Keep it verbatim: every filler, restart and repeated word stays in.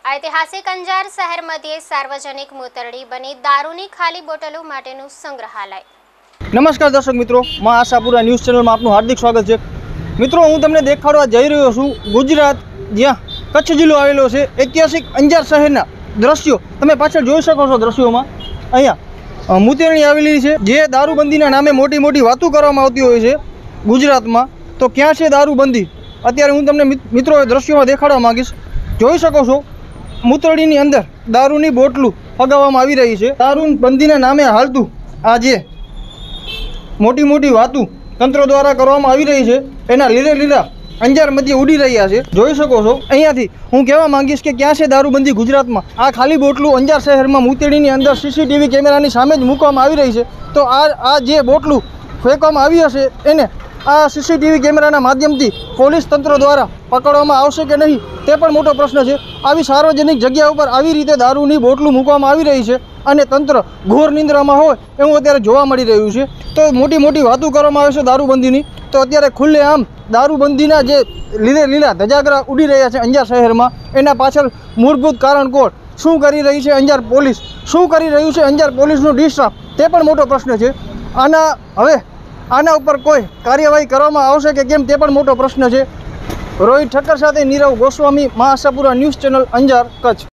ऐतिहासिक अंजार शहर मध्य सार्वजनिक मूतरडी बनी दारूनी खाली बोटलो माटेનું સંગ્રહાલય। नमस्कार दर्शक मित्रों, मैं आशापुरा न्यूज चैनल में आपનું हार्दिक स्वागत है। मित्रों, हूँ तमने देखाड़वा जई रह्यो छुं गुजरात ज्यां कच्छ जिल्लो आवेलो छे। ऐतिहासिक अंजार शहरना दृश्यो तमे पाछळ जोई शको छो। दृश्योमां अहींया मूतरणी आवेली छे, जे दारूबंधीना नामे मोटी मोटी वातो करवामां आवती होय छे गुजरातमां। तो क्यां छे दारूबंधी? अत्यारे हूँ तमने मित्रों दृश्योमां देखाड़वा मांगीश। जोई शको छो मूतरडीनी अंदर दारूनी बोटलू फगाववामां आवी रही है। दारूबंधीना नामे हालतुं आ जे मोटी मोटी वातों तंत्र द्वारा करवामां आवी रही है, एना लीले लीला अंजार मध्य उड़ी रह्या छे। जोई शको छो अहींयाथी हूँ कहेवा मांगीश के क्यां छे दारूबंधी गुजरातमां। आ खाली बोटलू अंजार शहेरमां मूतरडीनी अंदर सीसीटीवी केमेरानी सामे ज मूकवामां आवी रही है। तो आ आ जे बोटलू फेंकवामां आवी हशे एने आ सीसीटीवी केमेराना माध्यमथी पोलीस तंत्र द्वारा पकड़वामां आवशे के नहीं ते पण मोटो प्रश्न है। आवी सार्वजनिक जग्या पर आवी रीते दारूनी बोटलू मूकवामां आवी रही है अने तंत्र घोर निंद्रामां होय एवुं अत्यारे जोवा मळी रह्युं छे। तो मोटी मोटी वातो करवामां आवे छे दारूबंधीनी। तो अत्यारे खुल्ले आम दारूबंधीना जे लीले लीला धजागरा उड़ी रह्या छे अंजार शहेरमां, एना पाछळ मूलभूत कारण कोण? शुं करी रही है अंजार पोलीस? शुं करी रह्युं छे अंजार पोलीसनो डी स्टाफ? ते पण मोटो प्रश्न है। आना हवे आना उपर कोई कार्यवाही करवामां आवशे के केम ते पण मोटो प्रश्न है। रोहित ठक्कर साथे नीरव गोस्वामी, आशापुरा न्यूज चैनल अंजार कच्छ।